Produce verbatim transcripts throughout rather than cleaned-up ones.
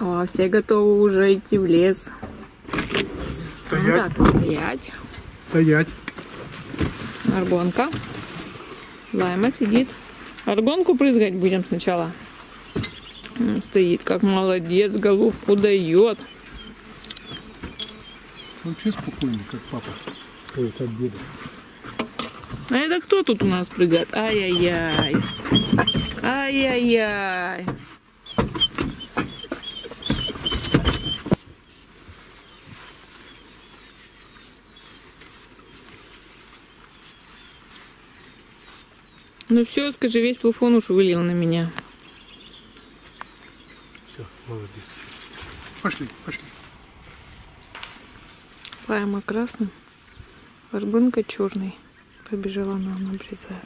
О, все готовы уже идти в лес. Стоять. Ну, так, стоять. Стоять. Аргонка. Лайма сидит. Аргонку прызгать будем сначала. Он стоит, как молодец, головку дает. Он че спокойный, как папа. Ой, как деда. А это кто тут у нас прыгает? Ай-яй-яй. Ай-яй-яй. Ну все, скажи, весь плафон уж вылил на меня. Все, молодец. Пошли, пошли. Лайма красным, Аргонка черный. Побежала нам, обрезает.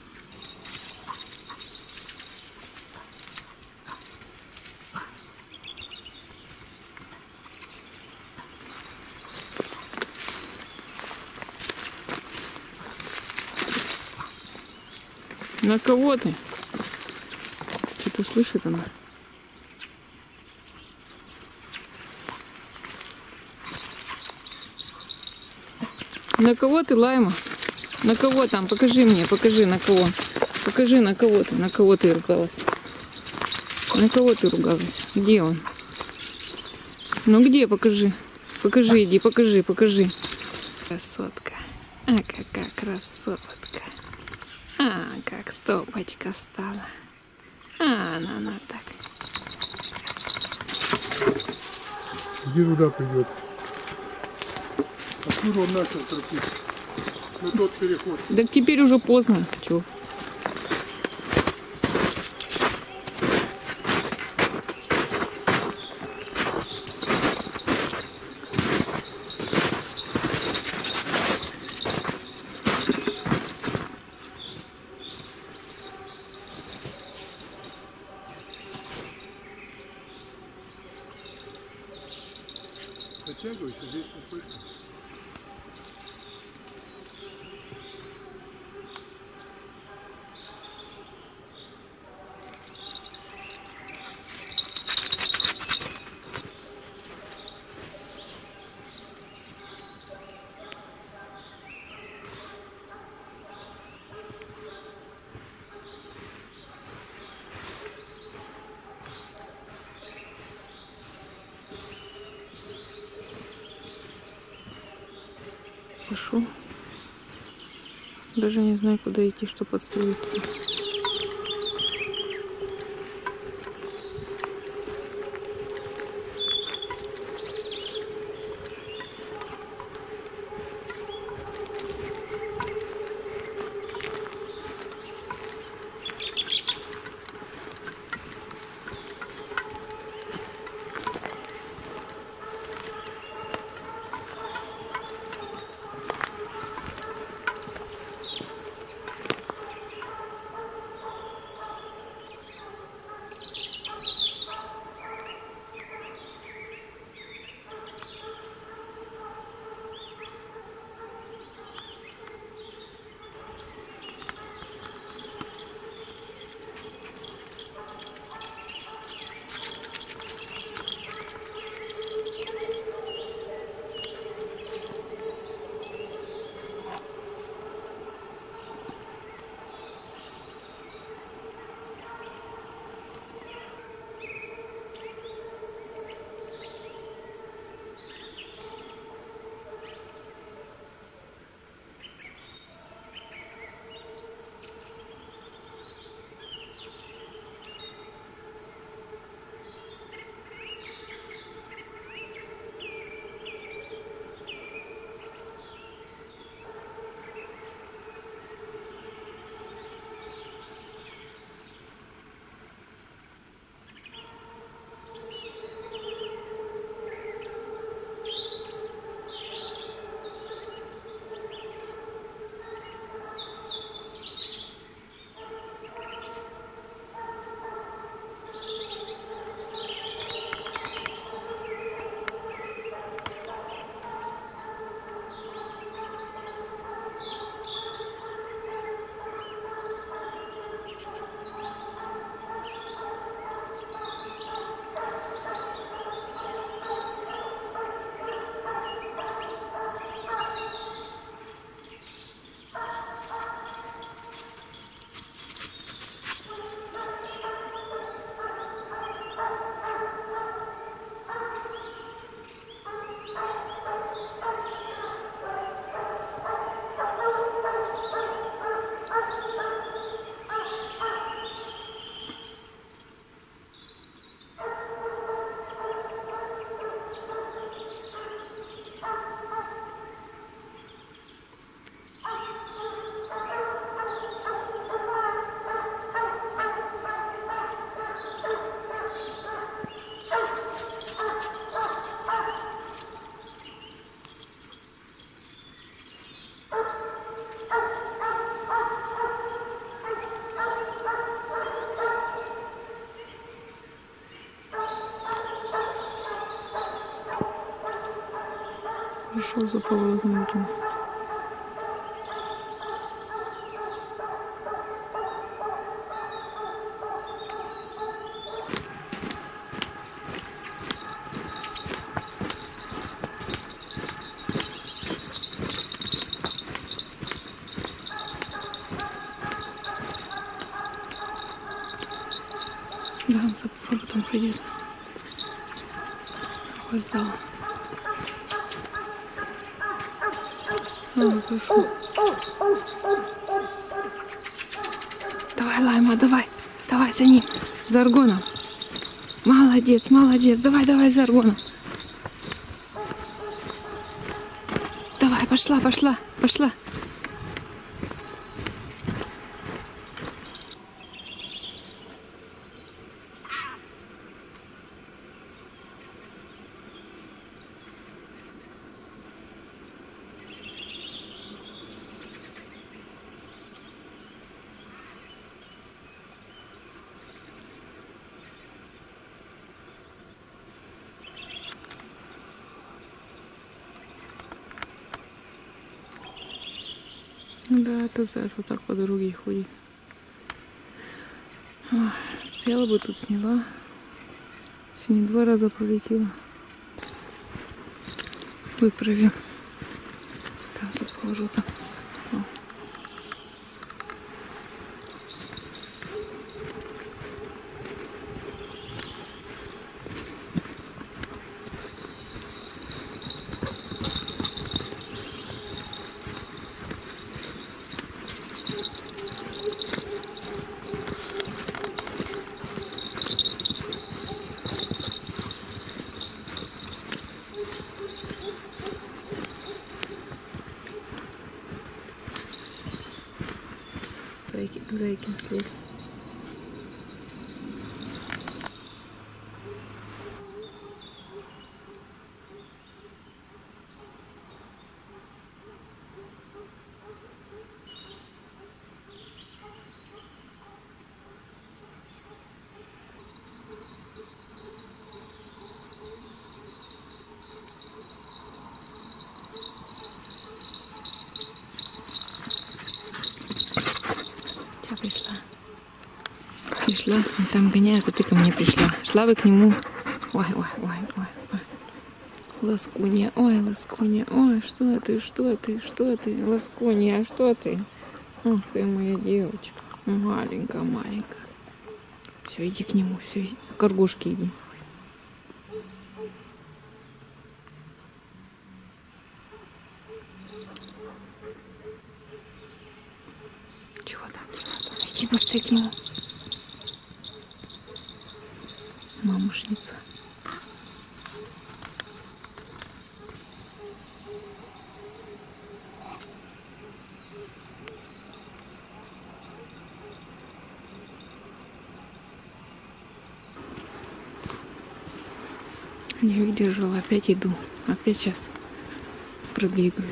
На кого ты? Что-то слышит она. На кого ты, Лайма? На кого там? Покажи мне, покажи на кого. Покажи на кого ты, на кого ты ругалась. На кого ты ругалась? Где он? Ну где, покажи. Покажи, иди, покажи, покажи. Красотка. А какая красотка. А, как стопочка стала. А, она, она так. Иди туда придет. Откуда он начал тропить? На тот переход. Так теперь уже поздно. Чё? Подтягивайся, здесь не слышно. Пошел. Даже не знаю, куда идти, чтобы подстроиться. пошел за поворотом этим. Да, он за поворотом придет. Опоздала. А, пошел. Давай, Лайма, давай. Давай за ним. За Аргоном. Молодец, молодец. Давай, давай за Аргоном. Давай, пошла, пошла, пошла. Да, это заяц вот так по дороге ходит. Ой, стояла бы тут, сняла. Сегодня два раза пролетела. Выправил. Там за поворотом. Зайкин след. Пришла. Пришла, он там гоняет, а ты ко мне пришла. Шла бы к нему. Ой, ой, ой, ой, ой. Ласкунья, ой, Ласкунья, ой, что ты, что ты, что ты, Ласкунья, что ты? Ох ты моя девочка, маленькая, маленькая. Все, иди к нему, все, к Аргошке иди. Чего там? Иди быстрее к нему. Мамушница. Не выдержала, опять иду. Опять сейчас пробегу.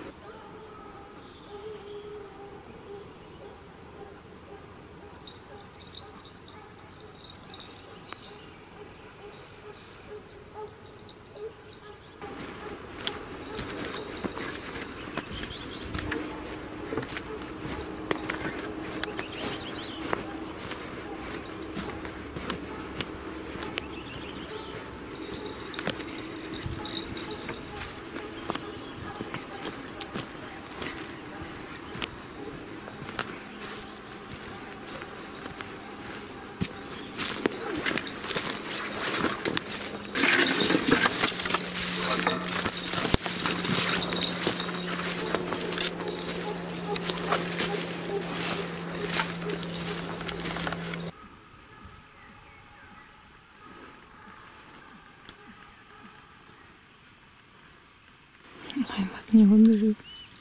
Лайма от него бежит.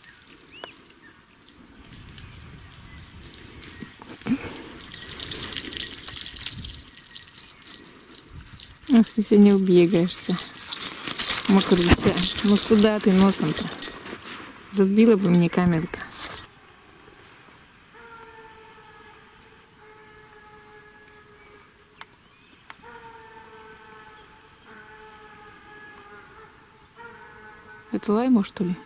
Ах, ты сегодня убегаешься, мокрыця. Ну куда ты носом-то? Разбила бы мне камерка. Это лайма, что ли?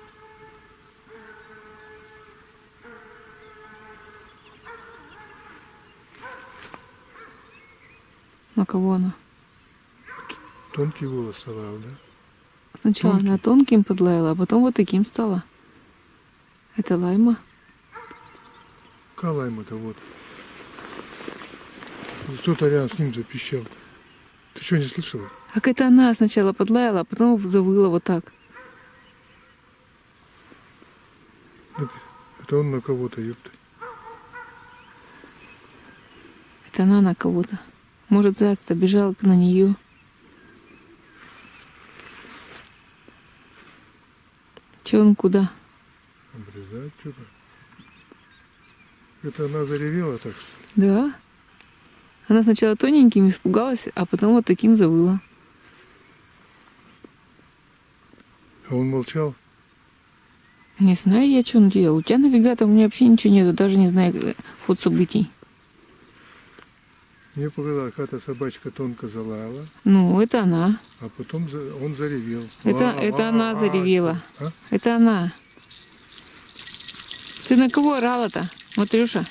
На кого она? Тонкий голос лаял, да? Сначала Тонкий. она тонким подлаяла, а потом вот таким стала. Это лайма. Калайма-то вот. Кто-то рядом с ним запищал. Ты что, не слышала? Как это она сначала подлаяла, а потом завыла вот так. Так, это он на кого-то, ёпта. Это она на кого-то. Может, заяц-то бежал на нее. Че он куда? Обрезает что-то. Это она заревела так, что ли? Да. Она сначала тоненьким испугалась, а потом вот таким завыла. А он молчал? Не знаю я, что он делал. У тебя навигатор, у меня вообще ничего нету, даже не знаю э, ход событий. Мне показалось, какая-то собачка тонко залаяла, Ну, это она. а потом за- он заревел. Это, А, это а, она а, заревела. а? Это она. Ты на кого орала-то, Матрюша?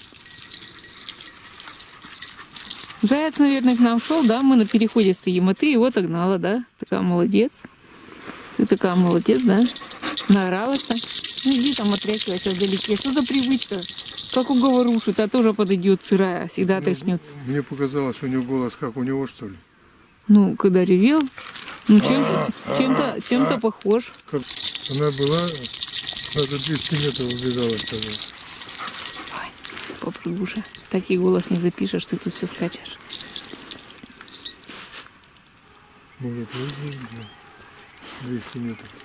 Заяц, наверное, к нам шел, да? Мы на переходе стоим, а ты его отогнала, да? Такая молодец. Ты такая молодец, да? Наоралась-то. Ну, иди там отряхивайся вдалеке. Что за привычка? Как у говоруши, та тоже подойдет сырая, всегда Ну, тряхнется. мне показалось, у него голос как у него, что ли. Ну, когда ревел, ну, чем-то, чем-то, чем-то похож. Как она была, она за двести метров убежала тогда. Ой, попрыгуша. Такий голос не запишешь, ты тут все скачешь. Может, выйдет, двести метров.